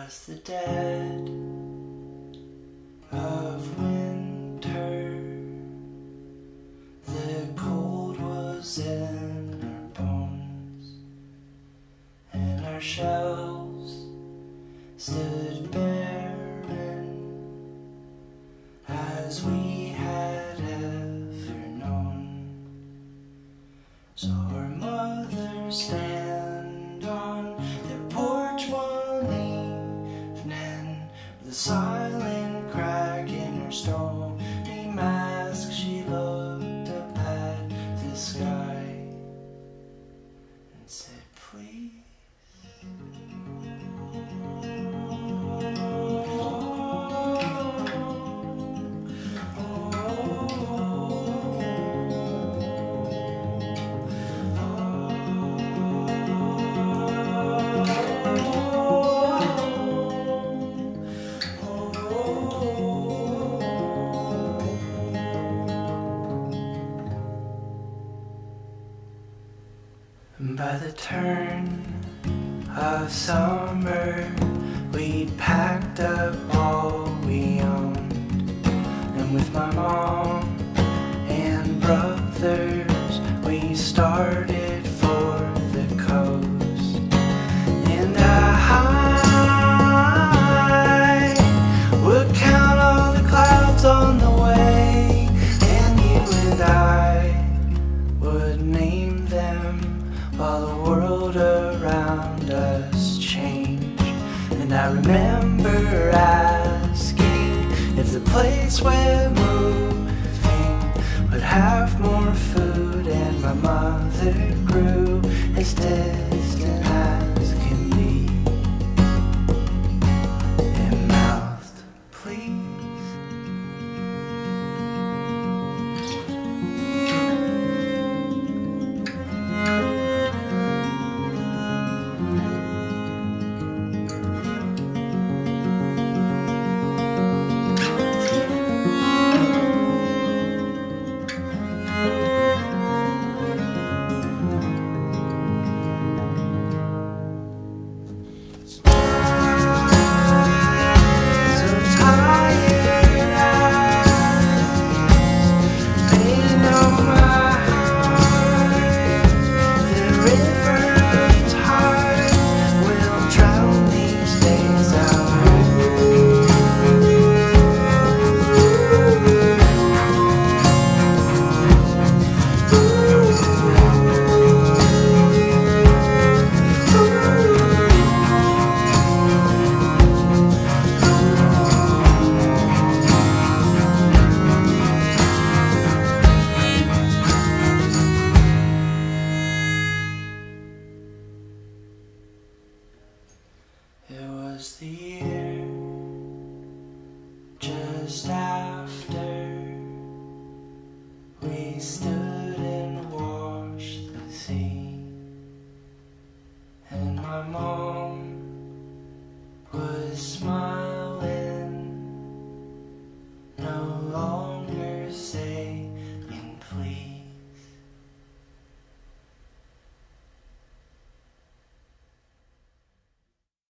was the dead of winter. The cold was in our bones, and our shelves stood barren as we had ever known. So our mothers stand on their porch one evening with a silent crack in her stony mask. She looked up at the sky and said, "Please." By the turn of summer, we'd packed up all we owned, and with my mom and brothers, we started for the coast. And I would count all the clouds on the way, and you and I would name them while the world around us changed. And I remember asking if the place we're moving would have more food, and my mother grew as distant as can be and mouthed, "Please." It was the year just after we stood